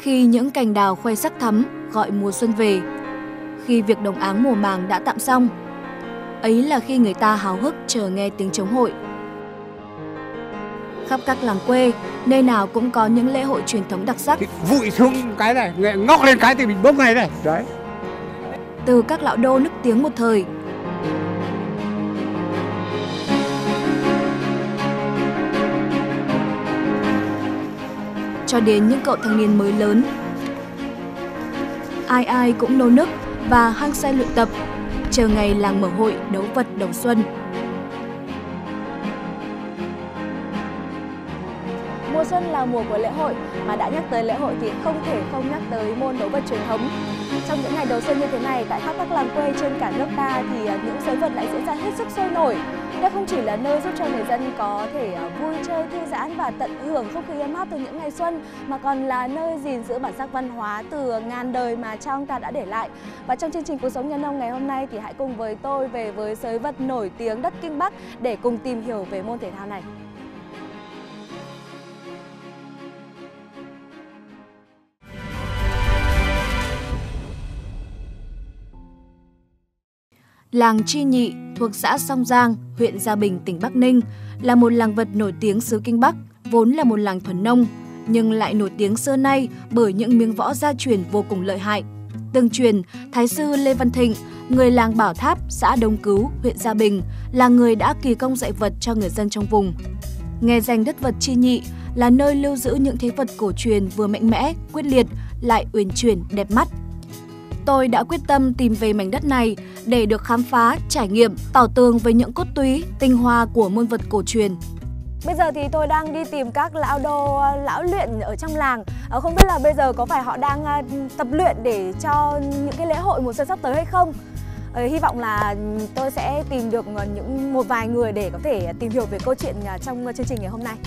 Khi những cành đào khoe sắc thắm gọi mùa xuân về, khi việc đồng áng mùa màng đã tạm xong, ấy là khi người ta háo hức chờ nghe tiếng trống hội. Khắp các làng quê, nơi nào cũng có những lễ hội truyền thống đặc sắc. Vụi xuống cái này, ngóc lên cái thì mình bốc này này. Đấy. Từ các lão đô nức tiếng một thời, cho đến những cậu thanh niên mới lớn, ai ai cũng nô nức và hăng say luyện tập, chờ ngày làng mở hội đấu vật đầu xuân. Mùa xuân là mùa của lễ hội, mà đã nhắc tới lễ hội thì không thể không nhắc tới môn đấu vật truyền thống. Trong những ngày đầu xuân như thế này, tại khắp các làng quê trên cả nước ta thì những sới vật lại diễn ra hết sức sôi nổi. Đây không chỉ là nơi giúp cho người dân có thể vui chơi, thư giãn và tận hưởng không khí ấm áp từ những ngày xuân, mà còn là nơi gìn giữ bản sắc văn hóa từ ngàn đời mà cha ông ta đã để lại. Và trong chương trình Cuộc sống nhà nông ngày hôm nay thì hãy cùng với tôi về với sới vật nổi tiếng đất Kinh Bắc để cùng tìm hiểu về môn thể thao này. Làng Chi Nhị thuộc xã Song Giang, huyện Gia Bình, tỉnh Bắc Ninh là một làng vật nổi tiếng xứ Kinh Bắc, vốn là một làng thuần nông, nhưng lại nổi tiếng xưa nay bởi những miếng võ gia truyền vô cùng lợi hại. Tương truyền, Thái sư Lê Văn Thịnh, người làng Bảo Tháp, xã Đông Cứu, huyện Gia Bình, là người đã kỳ công dạy vật cho người dân trong vùng. Nghe danh đất vật Chi Nhị là nơi lưu giữ những thế vật cổ truyền vừa mạnh mẽ, quyết liệt, lại uyển chuyển, đẹp mắt. Tôi đã quyết tâm tìm về mảnh đất này để được khám phá, trải nghiệm, tảo tường với những cốt túy, tinh hoa của môn vật cổ truyền. Bây giờ thì tôi đang đi tìm các lão đô, lão luyện ở trong làng. Không biết là bây giờ có phải họ đang tập luyện để cho những cái lễ hội mùa xuân sắp tới hay không? Hy vọng là tôi sẽ tìm được một vài người để có thể tìm hiểu về câu chuyện trong chương trình ngày hôm nay.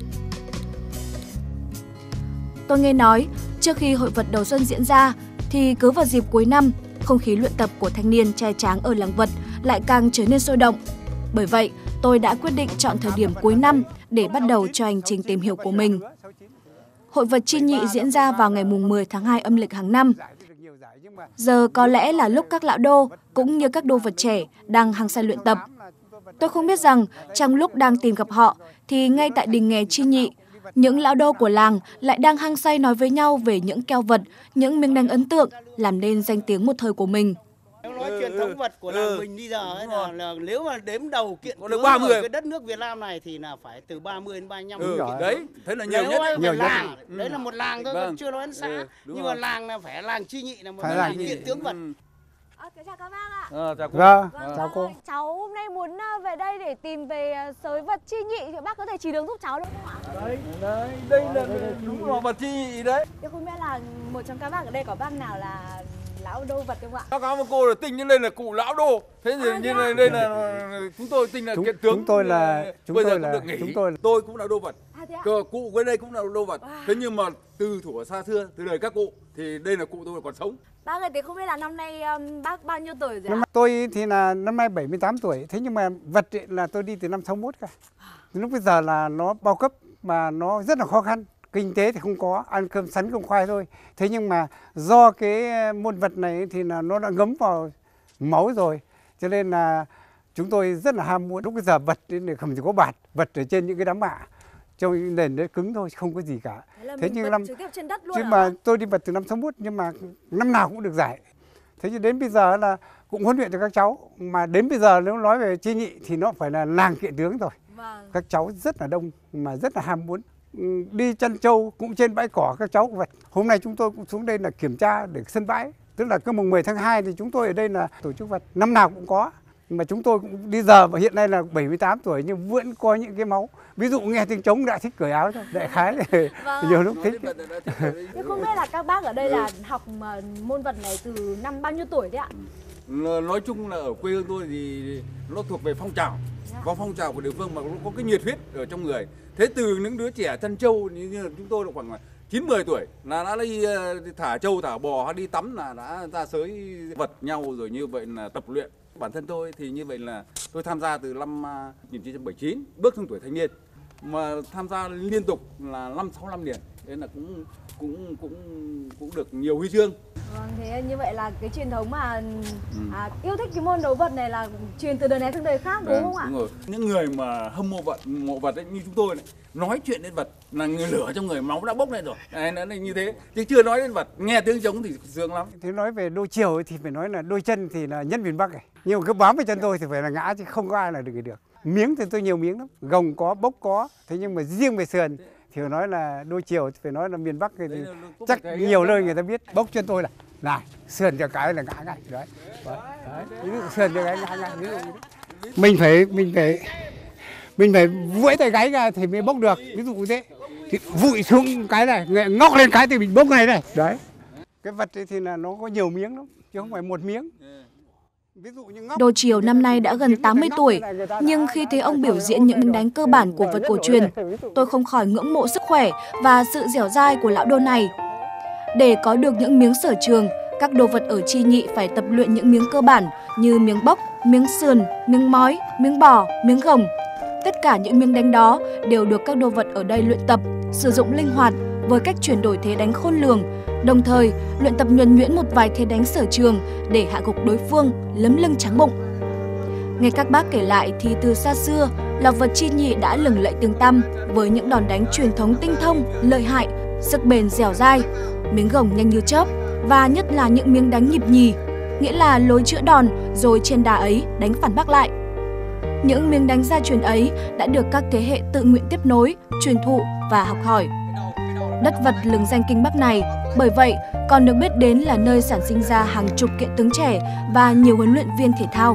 Tôi nghe nói, trước khi hội vật đầu xuân diễn ra, thì cứ vào dịp cuối năm, không khí luyện tập của thanh niên trai tráng ở làng vật lại càng trở nên sôi động. Bởi vậy, tôi đã quyết định chọn thời điểm cuối năm để bắt đầu cho hành trình tìm hiểu của mình. Hội vật Chi Nhị diễn ra vào ngày 10 tháng 2 âm lịch hàng năm. Giờ có lẽ là lúc các lão đô cũng như các đô vật trẻ đang hăng say luyện tập. Tôi không biết rằng trong lúc đang tìm gặp họ thì ngay tại đình nghè Chi Nhị, những lão đô của làng lại đang hăng say nói với nhau về những keo vật, những miếng đánh ấn tượng, làm nên danh tiếng một thời của mình. Nếu nói truyền thống vật của làng mình bây giờ ấy là nếu mà đếm đầu kiện tướng 30. ở cái đất nước Việt Nam này thì là phải từ 30 đến 35. Đấy, thế là nhiều nhất. Nhiều làng, đấy là một làng thôi, Vâng. chưa nói đến xã. Nhưng mà làng là phải làng Chi Nhị là một Phải làng làng kiện tướng vật. Chào các bác ạ. Chào cô. Vâng, chào cô. Cháu hôm nay muốn về đây để tìm về sới vật Chi Nhị, thì bác có thể chỉ đường giúp cháu được không ạ? Đây là đúng là vật Chi Nhị đấy. Tôi không biết là một trong các bác ở đây có bác nào là lão đô vật không ạ? Báo cáo với cô là tinh như đây là cụ lão đô. Thế thì như này đây là chúng tôi tinh là kiện tướng. Chúng tôi là tôi cũng là đô vật. Thế ạ? Cụ bên đây cũng là đô vật. Thế nhưng mà từ thuở xa xưa, từ đời các cụ thì đây là cụ tôi còn sống. Bác ơi, thì không biết là năm nay bác bao nhiêu tuổi rồi ạ? Tôi thì là năm nay 78 tuổi, thế nhưng mà vật là tôi đi từ năm 61 cả. Lúc bây giờ là nó bao cấp mà nó rất là khó khăn. Kinh tế thì không có, ăn cơm sắn cơm khoai thôi. Thế nhưng mà do cái môn vật này thì là nó đã ngấm vào máu rồi. Cho nên là chúng tôi rất là ham muốn. Lúc bây giờ vật thì không chỉ có bạt, vật ở trên những cái đám mạ. Trong nền nó cứng thôi, không có gì cả. Thế nhưng trực tiếp trên đất luôn chứ mà tôi đi vật từ năm 61 nhưng mà năm nào cũng được giải. Thế nhưng đến bây giờ là cũng huấn luyện cho các cháu. Mà đến bây giờ nếu nói về Chi Nhị thì nó phải là làng kiện tướng rồi. Vâng. Các cháu rất là đông mà rất là ham muốn. Đi chăn trâu cũng trên bãi cỏ các cháu cũng vật. Hôm nay chúng tôi cũng xuống đây là kiểm tra để sân bãi. Tức là cứ mùng 10 tháng 2 thì chúng tôi ở đây là tổ chức vật. Năm nào cũng có. Mà chúng tôi cũng đi giờ và hiện nay là 78 tuổi nhưng vẫn có những cái máu. Ví dụ nghe tiếng trống đã thích cởi áo thôi. Đại khái là nhiều lúc thích. Nhưng không biết là các bác ở đây là học môn vật này từ năm bao nhiêu tuổi đấy ạ? Nói chung là ở quê hương tôi thì nó thuộc về phong trào. Có phong trào của địa phương mà nó có cái nhiệt huyết ở trong người. Thế từ những đứa trẻ chăn trâu như là chúng tôi là khoảng 9-10 tuổi là đã đi thả trâu thả bò đi tắm là đã ra sới vật nhau rồi, như vậy là tập luyện. Bản thân tôi thì như vậy là tôi tham gia từ năm 1979 bước sang tuổi thanh niên. mà tham gia liên tục là 5-6 năm liền, nên là cũng được nhiều huy chương. Vâng, thế như vậy là cái truyền thống mà yêu thích cái môn đấu vật này là truyền từ đời này sang đời khác, đúng không ạ? Đúng rồi. Những người mà hâm mộ vật ấy, như chúng tôi này, nói chuyện đến vật là người lửa trong người, máu đã bốc lên rồi. Đấy, nó là như thế, chứ chưa nói đến vật, nghe tiếng trống thì sướng lắm. Thế nói về đôi chiều thì phải nói là đôi chân thì là nhân miền Bắc này, nhưng mà cứ bám vào chân tôi thì phải là ngã, chứ không có ai là được. Miếng thì tôi nhiều miếng lắm, gồng có, bốc có, thế nhưng mà riêng về sườn thì phải nói là đôi chiều thì phải nói là miền Bắc thì chắc nhiều nơi người ta biết. Bốc chân tôi này sườn cho cái là ngã ngay đấy. Ví dụ sườn cho cái ngã ngay, ví dụ mình phải vũi tay gáy ra thì mới bốc được, ví dụ thế. Thì vụi xuống cái này, ngóc lên cái thì mình bốc này này. Đấy. Cái vật ấy thì là nó có nhiều miếng lắm, chứ không phải một miếng. Đồ Chiều năm nay đã gần 80 tuổi, nhưng khi thấy ông biểu diễn những miếng đánh cơ bản của vật cổ truyền, tôi không khỏi ngưỡng mộ sức khỏe và sự dẻo dai của lão đô này. Để có được những miếng sở trường, các đồ vật ở Chi Nhị phải tập luyện những miếng cơ bản như miếng bốc, miếng sườn, miếng mói, miếng bò, miếng gồng. Tất cả những miếng đánh đó đều được các đồ vật ở đây luyện tập, sử dụng linh hoạt với cách chuyển đổi thế đánh khôn lường, đồng thời luyện tập nhuần nhuyễn một vài thế đánh sở trường để hạ gục đối phương, lấm lưng trắng bụng. Nghe các bác kể lại thì từ xa xưa, lò vật Chi Nhị đã lừng lẫy tiếng tăm với những đòn đánh truyền thống tinh thông, lợi hại, sức bền dẻo dai, miếng gồng nhanh như chớp và nhất là những miếng đánh nhịp nhì, nghĩa là lối chữa đòn rồi trên đà ấy đánh phản bác lại. Những miếng đánh gia truyền ấy đã được các thế hệ tự nguyện tiếp nối, truyền thụ và học hỏi. Đất vật lừng danh Kinh Bắc này bởi vậy còn được biết đến là nơi sản sinh ra hàng chục kiện tướng trẻ và nhiều huấn luyện viên thể thao.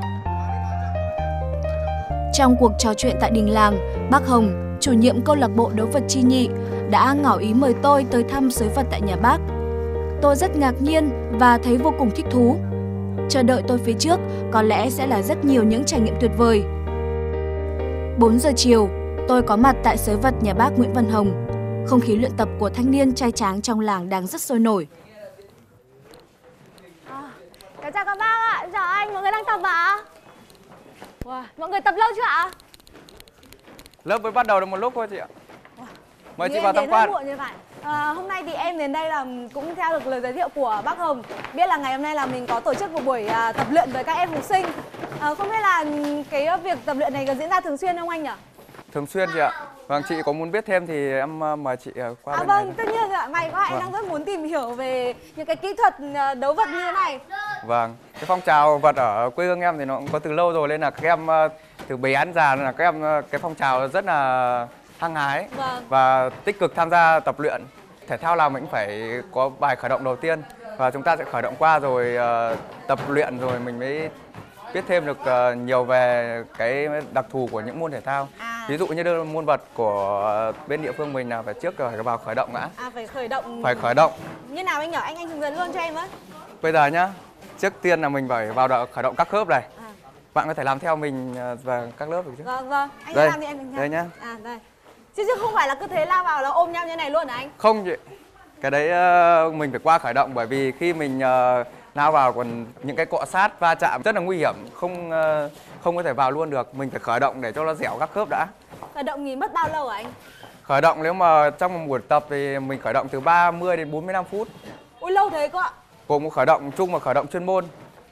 Trong cuộc trò chuyện tại đình làng, bác Hồng, chủ nhiệm câu lạc bộ đấu vật Chi Nhị, đã ngỏ ý mời tôi tới thăm sới vật tại nhà bác. Tôi rất ngạc nhiên và thấy vô cùng thích thú. Chờ đợi tôi phía trước có lẽ sẽ là rất nhiều những trải nghiệm tuyệt vời. 4 giờ chiều, tôi có mặt tại sới vật nhà bác Nguyễn Văn Hồng. Không khí luyện tập của thanh niên trai tráng trong làng đang rất sôi nổi. Chào các bác ạ, chào anh, mọi người đang tập ạ? Wow, mọi người tập lâu chưa ạ? Lớp mới bắt đầu được một lúc thôi chị ạ. Mời chị vào tham quan. Hôm nay thì em đến đây là cũng theo được lời giới thiệu của bác Hồng, biết là ngày hôm nay là mình có tổ chức một buổi tập luyện với các em học sinh. Không biết là cái việc tập luyện này có diễn ra thường xuyên không anh nhỉ? Thường xuyên chị ạ. Vâng, chị có muốn biết thêm thì em mời chị qua bên vâng, này. tất nhiên ạ. May quá, em đang rất muốn tìm hiểu về những cái kỹ thuật đấu vật như thế này. Vâng, cái phong trào vật ở quê hương em thì nó cũng có từ lâu rồi, nên là các em từ bé đến già là các em cái phong trào rất là hăng hái và tích cực tham gia tập luyện. Thể thao nào mình cũng phải có bài khởi động đầu tiên và chúng ta sẽ khởi động qua rồi tập luyện rồi mình mới biết thêm được nhiều về cái đặc thù của những môn thể thao. Ví dụ như môn vật của bên địa phương mình là phải trước phải vào khởi động đã. Phải khởi động. Phải khởi động. Như nào anh nhỉ? Anh hướng dẫn luôn cho em với. Bây giờ nhá, trước tiên là mình phải vào khởi động các khớp này. Bạn có thể làm theo mình và các lớp được chứ? Vâng, anh đây, làm thì em đây nhá. Đây. Chứ không phải là cứ thế lao vào là ôm nhau như này luôn hả anh? Không chị. Cái đấy mình phải qua khởi động, bởi vì khi mình lao vào còn những cái cọ sát va chạm rất là nguy hiểm, không có thể vào luôn được. Mình phải khởi động để cho nó dẻo các khớp đã. Khởi động thì mất bao lâu hả anh? Khởi động nếu mà trong một buổi tập thì mình khởi động từ 30 đến 45 phút. Ôi lâu thế cơ ạ? Gồm một khởi động chung và khởi động chuyên môn.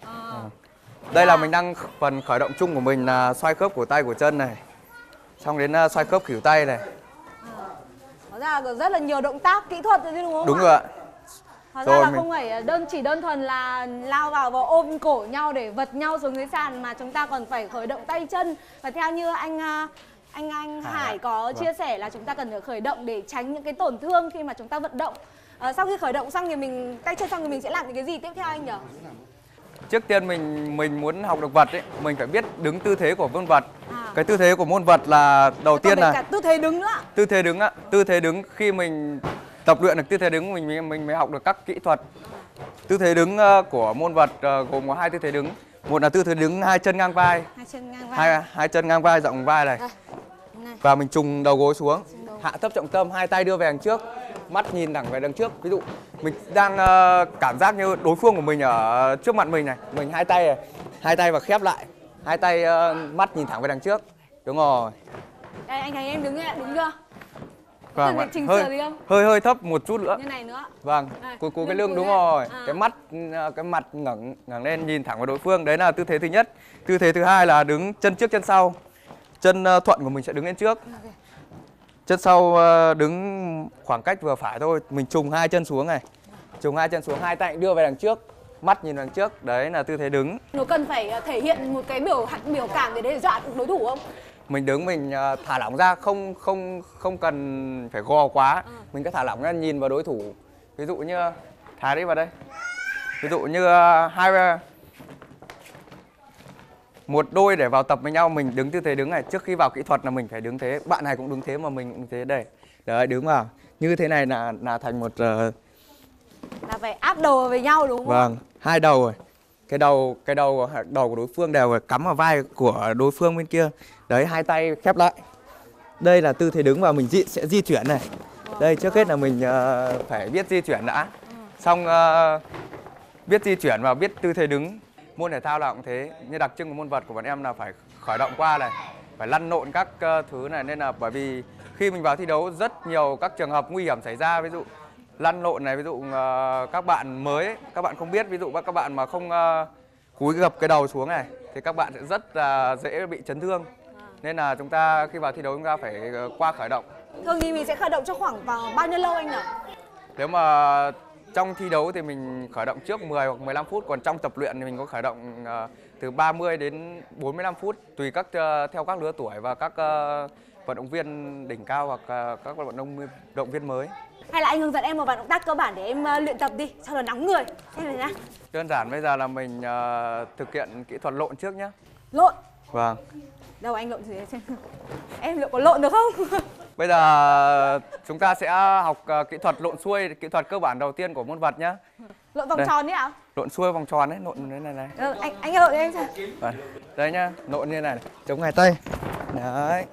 Đây là mình đang phần khởi động chung của mình là xoay khớp của tay của chân này. Xong đến xoay khớp khuỷu tay này. Hóa ra là rất là nhiều động tác kỹ thuật rồi chứ đúng không? Đúng rồi ạ. Hóa ra là không phải chỉ đơn thuần là lao vào và ôm cổ nhau để vật nhau xuống dưới sàn, mà chúng ta còn phải khởi động tay chân. Và theo như anh Hải có chia sẻ là chúng ta cần phải khởi động để tránh những cái tổn thương khi mà chúng ta vận động. Sau khi khởi động xong thì mình tay chân xong thì mình sẽ làm những cái gì tiếp theo anh nhỉ? Trước tiên mình muốn học được vật ấy, mình phải biết đứng tư thế của môn vật. Cái tư thế của môn vật là đầu tiên là cả tư thế đứng nữa. Tư thế đứng ạ. Tư thế đứng, khi mình tập luyện được tư thế đứng mình mới học được các kỹ thuật. Tư thế đứng của môn vật gồm có 2 tư thế đứng. Một là tư thế đứng 2 chân ngang vai. 2 chân ngang vai. Hai chân ngang vai, rộng vai này. Và mình trùng đầu gối xuống, hạ thấp trọng tâm, 2 tay đưa về đằng trước, mắt nhìn thẳng về đằng trước. Ví dụ mình đang cảm giác như đối phương của mình ở trước mặt mình này, mình hai tay và khép lại, 2 tay mắt nhìn thẳng về đằng trước. Đúng rồi. Đây, anh thấy em đứng lại đúng chưa? Vâng, Cần chỉnh sửa gì không? hơi thấp một chút nữa. Như này nữa. Vâng, cúi cái lưng đúng rồi. Cái mặt ngẩng lên nhìn thẳng vào đối phương, đấy là tư thế thứ nhất. Tư thế thứ hai là đứng chân trước chân sau. Chân thuận của mình sẽ đứng lên trước. Chân sau đứng khoảng cách vừa phải thôi, mình trùng hai chân xuống này. Trùng hai chân xuống, hai tay đưa về đằng trước, mắt nhìn đằng trước, đấy là tư thế đứng. Nó cần phải thể hiện một cái biểu cảm để dọa được đối thủ không? Mình đứng mình thả lỏng ra, không cần phải gò quá. Mình cứ thả lỏng ra nhìn vào đối thủ. Ví dụ như thả đi vào đây. Ví dụ như một đôi để vào tập với nhau, mình đứng tư thế đứng này. Trước khi vào kỹ thuật là mình phải đứng thế. Bạn này cũng đứng thế mà mình cũng thế đây. Đấy, đứng vào. Như thế này là thành một... Là phải áp đầu với nhau đúng không? Vâng, hai đầu rồi. Cái đầu của đối phương đều cắm vào vai của đối phương bên kia. Đấy, hai tay khép lại. Đây là tư thế đứng và mình sẽ di chuyển này. Đây, trước hết là mình phải biết di chuyển đã. Xong biết di chuyển và biết tư thế đứng. Môn thể thao nào cũng thế. Như đặc trưng của môn vật của bọn em là phải khởi động qua này, phải lăn lộn các thứ này. Nên là bởi vì khi mình vào thi đấu rất nhiều các trường hợp nguy hiểm xảy ra. Ví dụ lăn lộn này, ví dụ các bạn mới ấy, các bạn không biết, ví dụ các bạn mà không cúi gập cái đầu xuống này thì các bạn sẽ rất là dễ bị chấn thương. Nên là chúng ta khi vào thi đấu chúng ta phải qua khởi động. Thường thì mình sẽ khởi động cho khoảng vào bao nhiêu lâu anh nhỉ? Nếu mà trong thi đấu thì mình khởi động trước 10 hoặc 15 phút, còn trong tập luyện thì mình có khởi động từ 30 đến 45 phút tùy theo các lứa tuổi và các vận động viên đỉnh cao hoặc các vận động viên mới. Hay là anh hướng dẫn em một vài động tác cơ bản để em luyện tập đi, cho nó nóng người. Xem này nhá. Đơn giản bây giờ là mình thực hiện kỹ thuật lộn trước nhé. Lộn. Vâng. Đâu anh lộn gì xem. Em liệu có lộn được không? Bây giờ chúng ta sẽ học kỹ thuật lộn xuôi, kỹ thuật cơ bản đầu tiên của môn vật nhé. Lộn vòng Đây. tròn đấy ạ? Lộn xuôi vòng tròn đấy, lộn thế này. Anh lộn đi em xem. Đây nhá, lộn như này, chống hai tay. Đấy.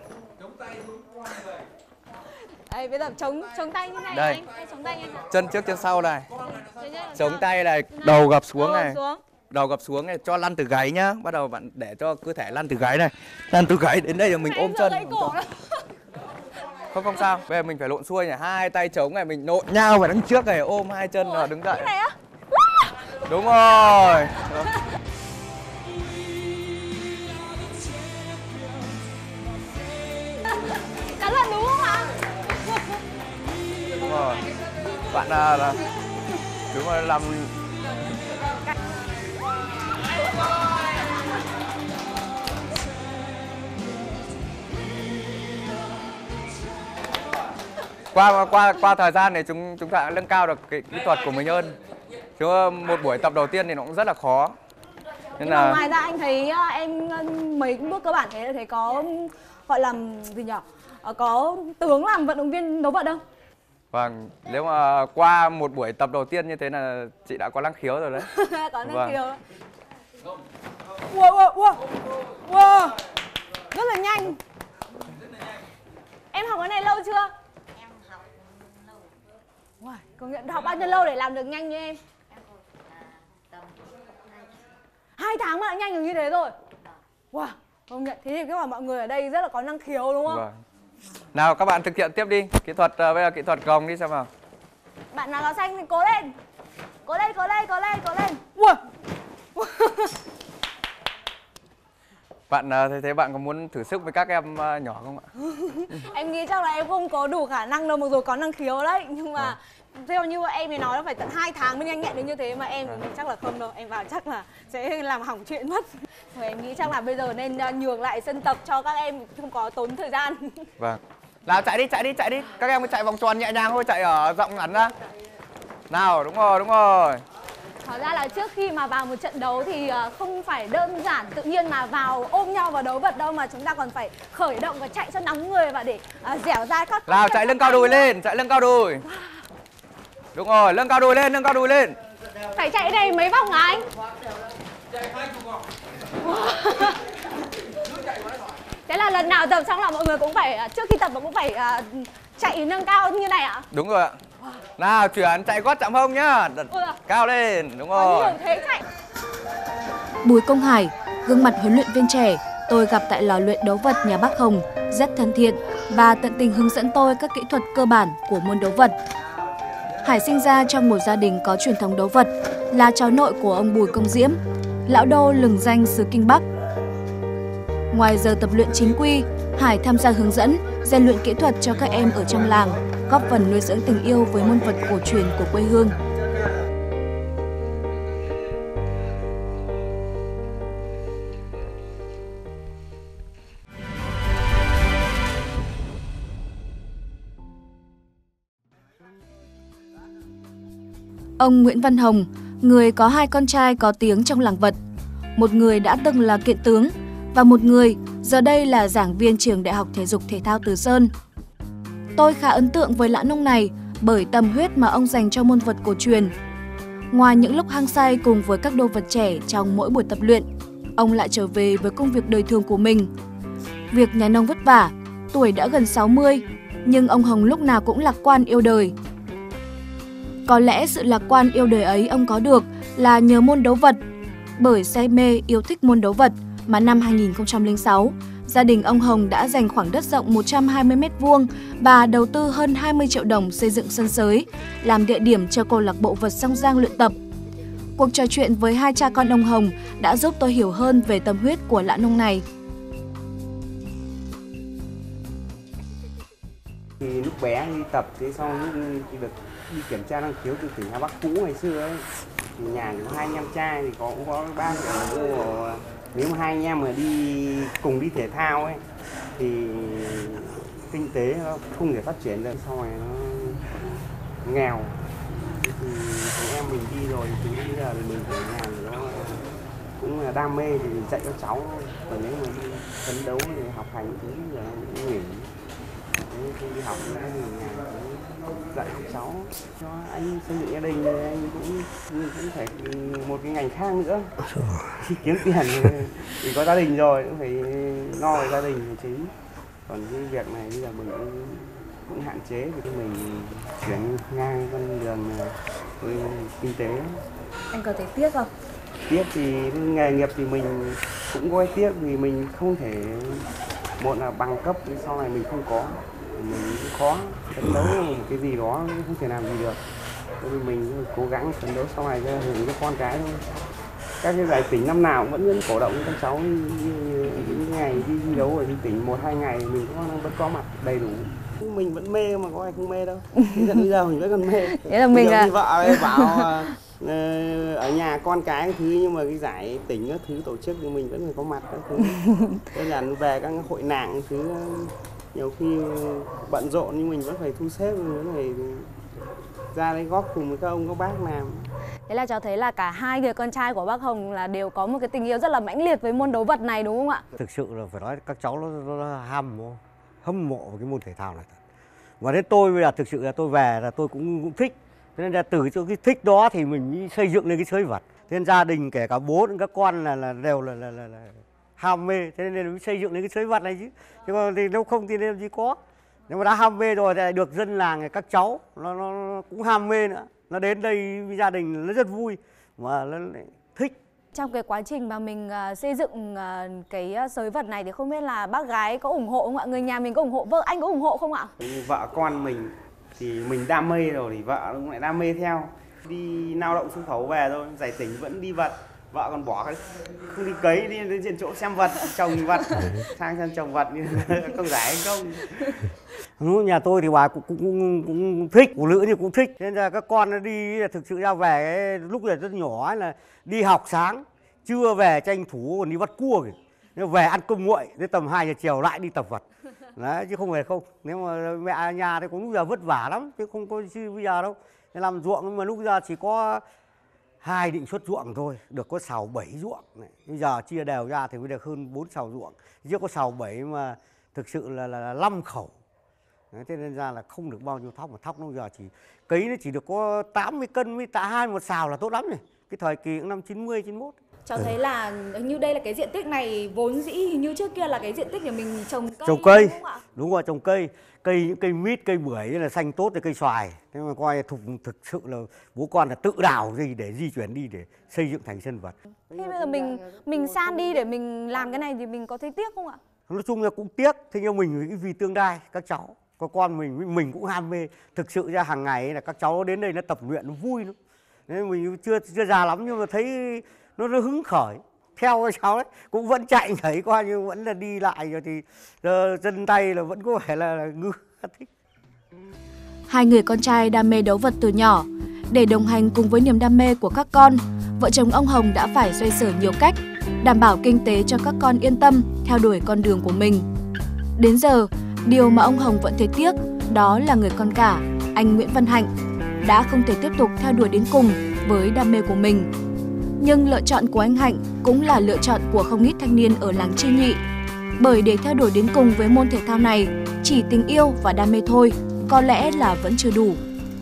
Đây, bây giờ chống tay như này đây. anh chống tay như này. Chân trước chân sau này. Chống tay này, đầu gập xuống này. Xuống. Đầu gập xuống này, cho lăn từ gáy nhá. Bắt đầu bạn để cho cơ thể lăn từ gáy này. Lăn từ gáy đến đây là mình ôm chân. Không sao, bây giờ mình phải lộn xuôi này, hai tay chống này, mình lộn nhau vào đằng trước này, ôm hai chân và đứng dậy. Như này á? Đúng rồi. Cẩn thận đúng không ạ? Đúng rồi. Bạn là đúng rồi, làm qua thời gian này chúng ta đã nâng cao được cái kỹ thuật của mình hơn. Chứ một buổi tập đầu tiên thì nó cũng rất là khó. Nhưng mà ngoài ra anh thấy em mấy bước cơ bản thế thấy có gọi là gì nhỉ? Có tướng làm vận động viên đấu vật không? Vâng, nếu mà qua một buổi tập đầu tiên như thế là chị đã có năng khiếu rồi đấy. Có năng khiếu. Wow. Rất là nhanh. Em học cái này lâu chưa? Em học lâu. Wow, công nhận học bao nhiêu lâu để làm được nhanh như em? Em học tầm 2 tháng mà đã nhanh được như thế rồi. Wow, công nhận. Thế thì các bạn mọi người ở đây rất là có năng khiếu đúng không? Vâng. Nào các bạn thực hiện tiếp đi. Kỹ thuật bây giờ kỹ thuật gồng đi xem nào. Bạn nào áo xanh thì cố lên. Cố lên. Wow. Bạn thế bạn có muốn thử sức với các em nhỏ không ạ? Em nghĩ chắc là em không có đủ khả năng đâu, mặc dù có năng khiếu đấy, nhưng mà theo như em thì nói là phải tận 2 tháng mới nhanh nhẹn được như thế, mà em thì chắc là không đâu, em vào chắc là sẽ làm hỏng chuyện mất. Thôi em nghĩ chắc là bây giờ nên nhường lại sân tập cho các em, không có tốn thời gian. Vâng. Nào chạy đi. Các em cứ chạy vòng tròn nhẹ nhàng thôi, chạy ở rộng ngắn ra. Nào, đúng rồi. Hóa ra là trước khi mà vào một trận đấu thì không phải đơn giản tự nhiên mà vào ôm nhau vào đấu vật đâu, mà chúng ta còn phải khởi động và chạy cho nóng người và để dẻo dai các. Nào, chạy lưng cao đùi lên, chạy lưng cao đùi. Đúng rồi, lưng cao đùi lên. Phải chạy này mấy vòng hả anh? Thế là lần nào tập xong là mọi người cũng phải, trước khi tập cũng phải chạy nâng cao như này ạ? Đúng rồi ạ. Nào, chuyển chạy gót chạm hông nhá. Cao lên, đúng rồi. Có nhiều thế chạy. Bùi Công Hải, gương mặt huấn luyện viên trẻ Tôi gặp tại lò luyện đấu vật nhà bác Hồng rất thân thiện và tận tình hướng dẫn tôi các kỹ thuật cơ bản của môn đấu vật. Hải sinh ra trong một gia đình có truyền thống đấu vật, là cháu nội của ông Bùi Công Diễm, lão đô lừng danh xứ Kinh Bắc. Ngoài giờ tập luyện chính quy, Hải tham gia hướng dẫn, rèn luyện kỹ thuật cho các em ở trong làng, góp phần nuôi dưỡng tình yêu với môn vật cổ truyền của quê hương. Ông Nguyễn Văn Hồng, người có 2 con trai có tiếng trong làng vật. Một người đã từng là kiện tướng và một người giờ đây là giảng viên trường Đại học Thể dục Thể thao Từ Sơn. Tôi khá ấn tượng với lão nông này bởi tâm huyết mà ông dành cho môn vật cổ truyền. Ngoài những lúc hăng say cùng với các đô vật trẻ trong mỗi buổi tập luyện, ông lại trở về với công việc đời thường của mình. Việc nhà nông vất vả, tuổi đã gần 60, nhưng ông Hồng lúc nào cũng lạc quan yêu đời. Có lẽ sự lạc quan yêu đời ấy ông có được là nhờ môn đấu vật. Bởi say mê yêu thích môn đấu vật mà năm 2006, gia đình ông Hồng đã dành khoảng đất rộng 120 m² và đầu tư hơn 20 triệu đồng xây dựng sân sới, làm địa điểm cho câu lạc bộ vật Song Giang luyện tập. Cuộc trò chuyện với 2 cha con ông Hồng đã giúp tôi hiểu hơn về tâm huyết của lão nông này. Thì lúc bé đi tập, thế sau lúc được đi kiểm tra năng khiếu từ tỉnh Hà Bắc cũ ngày xưa ấy, thì nhà có 2 anh em trai thì cũng có 3 người. Nếu mà 2 anh em mà cùng đi thể thao ấy thì kinh tế nó không thể phát triển được, sau này nó nghèo. Thì em mình đi rồi thì bây giờ thì mình phải làm nó cũng là đam mê thì dạy cho cháu, còn nếu mà đi phấn đấu thì học hành thì giờ nghỉ. Khi đi học nữa thì nhà dạy các cháu cho anh xây dựng gia đình, anh cũng phải một cái ngành khác nữa. Khi kiếm tiền thì có gia đình rồi cũng phải lo về gia đình là chính. Còn cái việc này bây giờ mình cũng hạn chế vì mình chuyển ngang con đường kinh tế. Anh có thấy tiếc không? Tiếc thì nghề nghiệp thì mình cũng có tiếc vì mình không thể, một là bằng cấp thì sau này mình không có, mình cũng khó phấn đấu một cái gì đó không thể làm gì được, nên mình cố gắng phấn đấu sau này cho hưởng cho con cái thôi. Các cái giải tỉnh năm nào cũng vẫn cổ động các cháu những ngày đi thi đấu ở tỉnh 1-2 ngày mình vẫn có mặt đầy đủ. Mình vẫn mê mà có ai không mê đâu. Đến bây giờ mình vẫn còn mê. Thế là mình là vợ ấy bảo ở nhà con cái thứ, nhưng mà cái giải tỉnh các thứ tổ chức thì mình vẫn phải có mặt các thứ. Thế là về các hội nạn thứ nhiều khi bận rộn nhưng mình vẫn phải thu xếp, mình vẫn phải ra đấy góp cùng với các ông các bác làm. Thế là cháu thấy là cả 2 người con trai của bác Hồng là đều có một cái tình yêu rất là mãnh liệt với môn đấu vật này, đúng không ạ? Thực sự là phải nói các cháu nó hâm mộ với cái môn thể thao này. Và đến tôi bây giờ thực sự là tôi về là tôi cũng thích. Thế nên là từ cái thích đó thì mình xây dựng lên cái sới vật. Thế nên gia đình kể cả bố các con là đều là ham mê, thế nên mới xây dựng lên cái sới vật này chứ. Nhưng mà thì nếu không thì làm gì có. Nhưng mà đã ham mê rồi thì được dân làng các cháu nó cũng ham mê nữa. Nó đến đây với gia đình nó rất vui mà nó thích. Trong cái quá trình mà mình xây dựng cái sới vật này thì không biết là bác gái có ủng hộ không ạ? Người nhà mình có ủng hộ, vợ anh có ủng hộ không ạ? Vợ con mình thì mình đam mê rồi thì vợ cũng lại đam mê theo. Đi lao động xuất khẩu về thôi, giải tỉnh vẫn đi vật. Vợ còn bỏ không đi cấy, đi đến diện chỗ xem vật, trồng vật, sang xem trồng vật như không giải không. Nhà tôi thì bà cũng thích, phụ nữ thì cũng thích. Thế nên là các con nó đi là thực sự ra về lúc này rất nhỏ ấy, là đi học sáng, trưa về tranh thủ còn đi bắt cua kìa. Nếu về ăn cơm nguội đến tầm 2 giờ chiều lại đi tập vật. Đấy, chứ không phải không. Nếu mà mẹ ở nhà thì cũng lúc giờ vất vả lắm, chứ không có như bây giờ đâu. Thế làm ruộng nhưng mà lúc giờ chỉ có 2 định suất ruộng thôi, được có 6-7 ruộng. Bây giờ chia đều ra thì mới được hơn 4 sào ruộng. Chứ có 6-7 mà thực sự là 5 khẩu. Đấy, thế nên ra là không được bao nhiêu thóc, mà thóc bây giờ chỉ cấy nó chỉ được có 80 cân với tạ 2 một sào là tốt lắm rồi. Cái thời kỳ cũng năm 90, 91. Cháu thấy là như đây là cái diện tích này vốn dĩ như trước kia là cái diện tích để mình trồng cây. Trồng cây, đúng không ạ? đúng rồi, trồng cây. Những cây mít, cây bưởi là xanh tốt, cây xoài. Thế mà coi thực sự là bố con là tự đào gì để di chuyển đi để xây dựng thành sân vật. Thế bây giờ mình san đi để mình làm cái này thì mình có thấy tiếc không ạ? Nói chung là cũng tiếc, thế nhưng mình vì tương lai các cháu, có con mình cũng ham mê. Thực sự ra hàng ngày là các cháu đến đây nó tập luyện nó vui lắm. Nên mình chưa già lắm nhưng mà thấy nó hứng khởi. Theo các cháu đấy cũng vẫn chạy nhảy qua nhưng vẫn là đi lại rồi thì chân tay là vẫn có vẻ là ngư thích. Hai người con trai đam mê đấu vật từ nhỏ. Để đồng hành cùng với niềm đam mê của các con, vợ chồng ông Hồng đã phải xoay sở nhiều cách, đảm bảo kinh tế cho các con yên tâm theo đuổi con đường của mình. Đến giờ, điều mà ông Hồng vẫn thấy tiếc đó là người con cả, anh Nguyễn Văn Hạnh, đã không thể tiếp tục theo đuổi đến cùng với đam mê của mình. Nhưng lựa chọn của anh Hạnh cũng là lựa chọn của không ít thanh niên ở làng Chi Nhị. Bởi để theo đuổi đến cùng với môn thể thao này, chỉ tình yêu và đam mê thôi có lẽ là vẫn chưa đủ.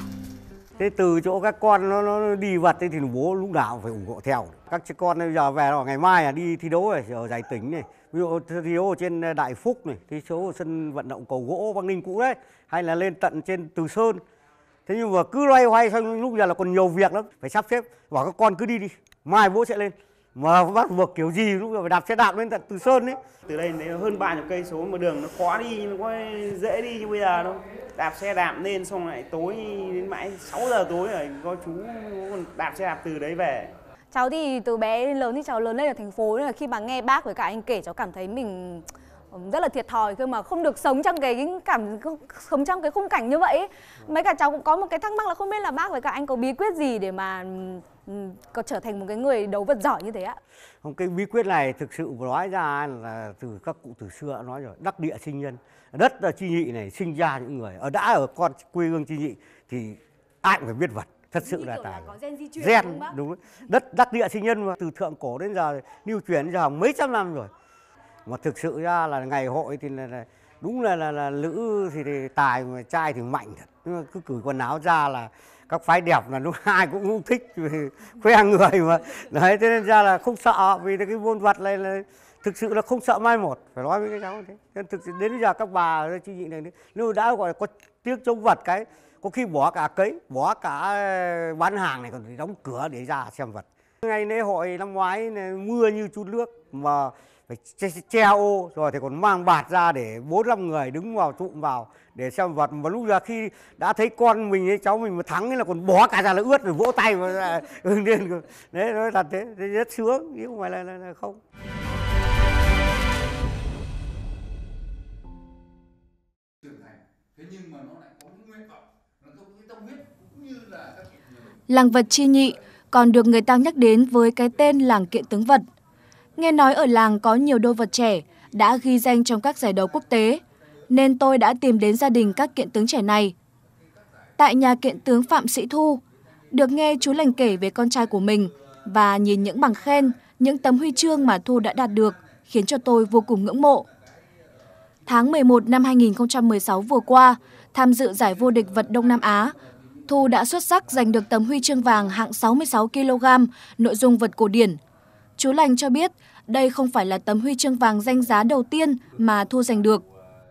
Thế từ chỗ các con nó đi vật thì bố lúc nào phải ủng hộ theo. Các con bây giờ về rồi ngày mai đi thi đấu ở giải tỉnh này, ví dụ thi đấu ở trên Đại Phúc này, thi đấu ở sân vận động Cầu Gỗ Bắc Ninh cũ đấy, hay là lên tận trên Từ Sơn. Thế nhưng mà cứ loay hoay xong lúc giờ là còn nhiều việc lắm, phải sắp xếp, bảo các con cứ đi, mai bố sẽ lên. Mà bắt buộc kiểu gì lúc giờ phải đạp xe đạp lên tận Từ Sơn đấy. Từ đây đến hơn 30 cây số mà đường nó khó đi, nó có dễ đi như bây giờ đâu. Đạp xe đạp lên xong lại tối đến mãi 6 giờ tối rồi có chú còn đạp xe đạp từ đấy về. Cháu thì từ bé đến lớn thì cháu lớn lên ở thành phố, nên là khi mà nghe bác với cả anh kể cháu cảm thấy mình rất là thiệt thòi khi mà không được sống trong sống trong cái khung cảnh như vậy. Mấy cả cháu cũng có một cái thắc mắc là không biết là bác với cả anh có bí quyết gì để mà có trở thành một cái người đấu vật giỏi như thế ạ? Không, cái bí quyết này thực sự nói ra là từ các cụ từ xưa đã nói rồi, đắc địa sinh nhân. Đất Chi Nhị này sinh ra những người ở con quê hương Chi Nhị thì ai cũng phải biết vật. Thật sự là tài gen đúng, đất đắc địa sinh nhân mà từ thượng cổ đến giờ lưu truyền đến giờ mấy trăm năm rồi. Mà thực sự ra là ngày hội thì đúng là nữ thì tài mà trai thì mạnh thật. Nhưng mà cứ cởi quần áo ra là các phái đẹp là lúc ai cũng thích khoe người mà. Đấy, thế nên ra là không sợ vì cái môn vật này là thực sự là không sợ mai một, phải nói với các cháu thế. Nên thực sự đến bây giờ các bà Chi Nhị này nếu đã gọi là có tiếc chống vật cái có khi bỏ cả cấy, bỏ cả bán hàng này còn phải đóng cửa để ra xem vật. Ngày lễ hội năm ngoái mưa như chút nước mà phải che ô rồi thì còn mang bạt ra để 4-5 người đứng vào tụm vào để xem vật. Mà lúc giờ khi đã thấy con mình ấy, cháu mình mà thắng ấy là còn bỏ cả ra là ướt rồi vỗ tay mà lên. Đấy nói thật thế rất sướng chứ không phải là không. Làng vật Chi Nhị còn được người ta nhắc đến với cái tên làng kiện tướng vật. Nghe nói ở làng có nhiều đô vật trẻ đã ghi danh trong các giải đấu quốc tế, nên tôi đã tìm đến gia đình các kiện tướng trẻ này. Tại nhà kiện tướng Phạm Sĩ Thu, được nghe chú Lành kể về con trai của mình và nhìn những bằng khen, những tấm huy chương mà Thu đã đạt được khiến cho tôi vô cùng ngưỡng mộ. Tháng 11 năm 2016 vừa qua, tham dự giải vô địch vật Đông Nam Á, Thu đã xuất sắc giành được tấm huy chương vàng hạng 66 kg, nội dung vật cổ điển. Chú Lành cho biết đây không phải là tấm huy chương vàng danh giá đầu tiên mà Thu giành được.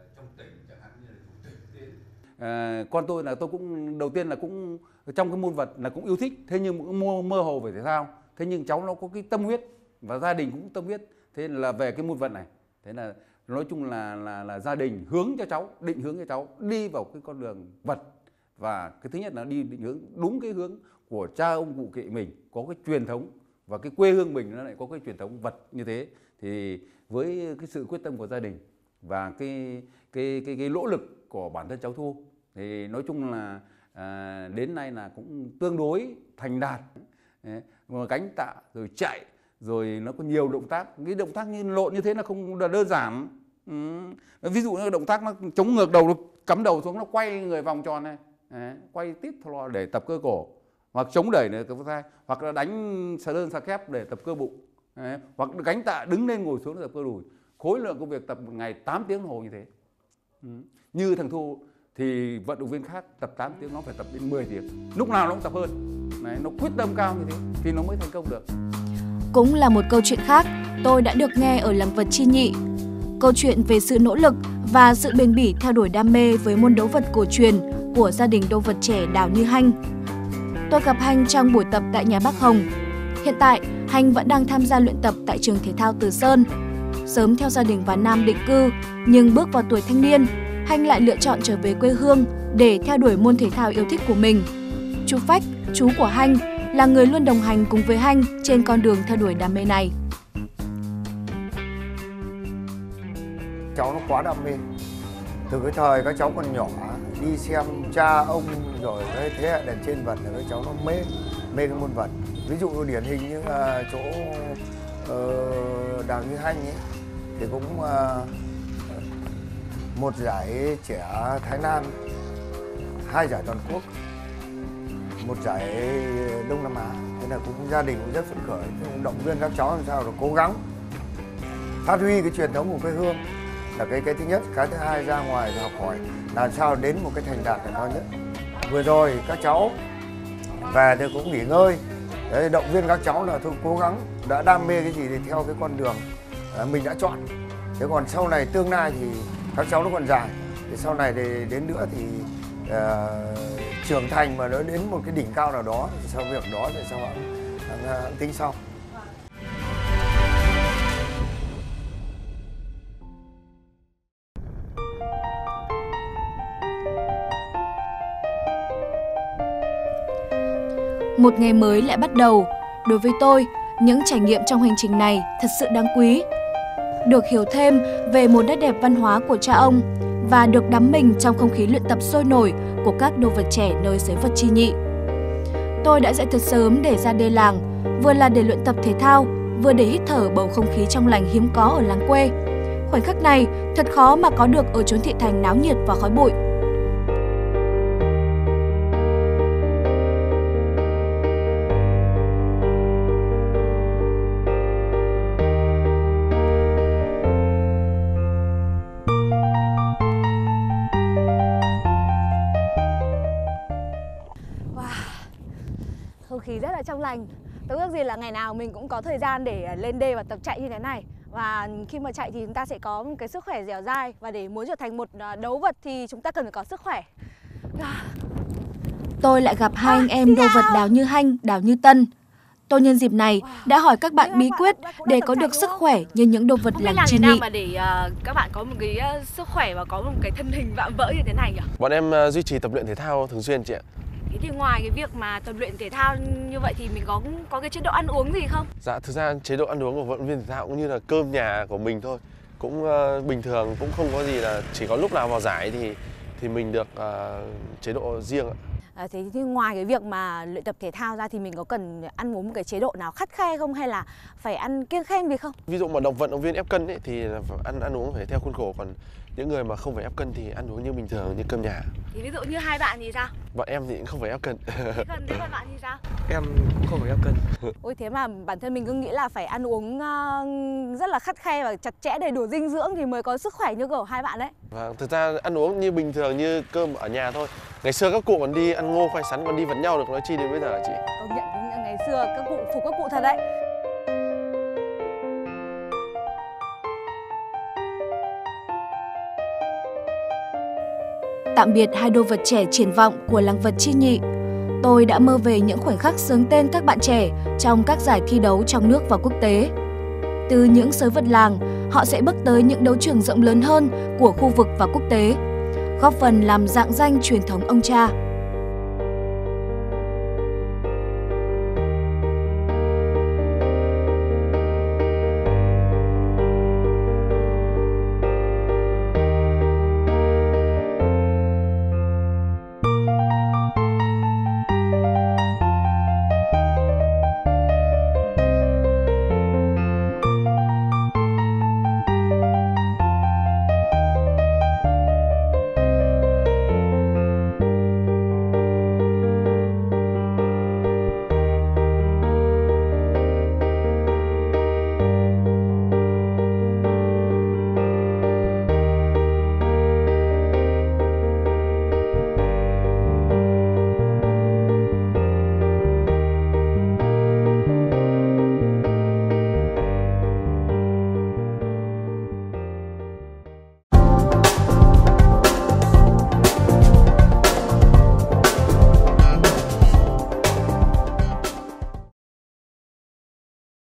Con tôi là tôi cũng đầu tiên là cũng trong cái môn vật là cũng yêu thích, thế nhưng cũng mơ hồ về thể thao. Thế nhưng cháu nó có cái tâm huyết và gia đình cũng tâm huyết, thế là về cái môn vật này. Thế là nói chung là gia đình hướng cho cháu, định hướng cho cháu đi vào cái con đường vật. Và cái thứ nhất là đi định hướng đúng cái hướng của cha ông cụ kỵ mình, có cái truyền thống và cái quê hương mình nó lại có cái truyền thống vật như thế. Thì với cái sự quyết tâm của gia đình và cái nỗ lực của bản thân cháu Thu thì nói chung là đến nay là cũng tương đối thành đạt. Gánh tạ rồi chạy rồi nó có nhiều động tác, cái động tác như lộn như thế là không là đơn giản. Ví dụ như động tác nó chống ngược đầu, nó cắm đầu xuống, nó quay người vòng tròn này. Đấy, quay tít để tập cơ cổ, hoặc chống đẩy để tập cơ thai, hoặc là đánh xà đơn xà kép để tập cơ bụng. Đấy, hoặc gánh tạ đứng lên ngồi xuống để tập cơ đùi. Khối lượng công việc tập một ngày 8 tiếng đồng hồ như thế. Như thằng Thu thì vận động viên khác tập 8 tiếng nó phải tập đến 10 tiếng, lúc nào nó cũng tập hơn. Đấy, nó quyết tâm cao như thế thì nó mới thành công được. cũng là một câu chuyện khác tôi đã được nghe ở làng vật Chi Nhị. Câu chuyện về sự nỗ lực và sự bền bỉ theo đuổi đam mê với môn đấu vật cổ truyền của gia đình đô vật trẻ Đào Như Hanh. Tôi gặp Hanh trong buổi tập tại nhà bác Hồng. Hiện tại, Hanh vẫn đang tham gia luyện tập tại trường thể thao Từ Sơn. Sớm theo gia đình vào Nam định cư, nhưng bước vào tuổi thanh niên, Hanh lại lựa chọn trở về quê hương để theo đuổi môn thể thao yêu thích của mình. Chú Phách, chú của Hanh, là người luôn đồng hành cùng với Hanh trên con đường theo đuổi đam mê này. Cháu nó quá đam mê. Từ cái thời các cháu còn nhỏ, đi xem cha ông rồi cái thế hệ đèn trên vật là các cháu nó mê cái môn vật. Ví dụ như điển hình như là chỗ Đào Như Hanh ấy, thì cũng một giải trẻ Thái Lan, 2 giải toàn quốc, 1 giải Đông Nam Á. Thế là cũng gia đình cũng rất phấn khởi, cũng động viên các cháu làm sao để cố gắng phát huy cái truyền thống của quê hương là cái thứ nhất. Cái thứ hai, ra ngoài học hỏi làm sao đến một cái thành đạt là cao nhất. Vừa rồi các cháu về thì cũng nghỉ ngơi, đấy, động viên các cháu là thôi cố gắng, đã đam mê cái gì thì theo cái con đường mình đã chọn. Thế còn sau này tương lai thì các cháu nó còn dài, thì sau này thì đến nữa thì trưởng thành mà nó đến một cái đỉnh cao nào đó thì sau việc đó thì sau tính sau. Một ngày mới lại bắt đầu. Đối với tôi, những trải nghiệm trong hành trình này thật sự đáng quý. Được hiểu thêm về một nét đẹp văn hóa của cha ông và được đắm mình trong không khí luyện tập sôi nổi của các đô vật trẻ nơi xứ vật Chi Nhị. Tôi đã dậy thật sớm để ra đê làng, vừa là để luyện tập thể thao, vừa để hít thở bầu không khí trong lành hiếm có ở làng quê. Khoảnh khắc này thật khó mà có được ở chốn thị thành náo nhiệt và khói bụi. Không khí rất là trong lành. Tôi ước gì là ngày nào mình cũng có thời gian để lên đê và tập chạy như thế này. Và khi mà chạy thì chúng ta sẽ có một cái sức khỏe dẻo dai. Và để muốn trở thành một đấu vật thì chúng ta cần phải có sức khỏe. Tôi lại gặp hai anh em đô vật Đào Như Hanh, Đào Như Tân. Tôi nhân dịp này đã hỏi các bạn bí quyết để có được sức khỏe như những đô vật làng Chi Nhị. Không biết mà để các bạn có một cái sức khỏe và có một cái thân hình vạm vỡ như thế này nhỉ? Bọn em duy trì tập luyện thể thao thường xuyên chị ạ. Thế thì ngoài cái việc mà tập luyện thể thao như vậy thì mình có cái chế độ ăn uống gì không? Dạ, thực ra chế độ ăn uống của vận động viên thể thao cũng như là cơm nhà của mình thôi. Cũng bình thường, cũng không có gì, là chỉ có lúc nào vào giải thì mình được chế độ riêng ạ. Thế thì ngoài cái việc mà luyện tập thể thao ra thì mình có cần ăn uống một cái chế độ nào khắt khe không, hay là phải ăn kiêng khem gì không? Ví dụ mà vận động viên ép cân ấy, thì ăn uống phải theo khuôn khổ, còn những người mà không phải ép cân thì ăn uống như bình thường, như cơm nhà. Thì ví dụ như hai bạn thì sao? Bọn em thì cũng không phải ép cân. Thế còn bạn thì sao? Em cũng không phải ép cân. Ôi, thế mà bản thân mình cứ nghĩ là phải ăn uống rất là khắt khe và chặt chẽ, đầy đủ dinh dưỡng thì mới có sức khỏe như của hai bạn đấy. Và thực ra ăn uống như bình thường, như cơm ở nhà thôi. Ngày xưa các cụ còn đi ăn ngô khoai sắn, còn đi vật nhau được, nói chi đến bây giờ hả chị? Công nhận ngày xưa các cụ phục các cụ thật đấy. Tạm biệt hai đô vật trẻ triển vọng của làng vật Chi Nhị. Tôi đã mơ về những khoảnh khắc xướng tên các bạn trẻ trong các giải thi đấu trong nước và quốc tế. Từ những sới vật làng, họ sẽ bước tới những đấu trường rộng lớn hơn của khu vực và quốc tế, góp phần làm rạng danh truyền thống ông cha.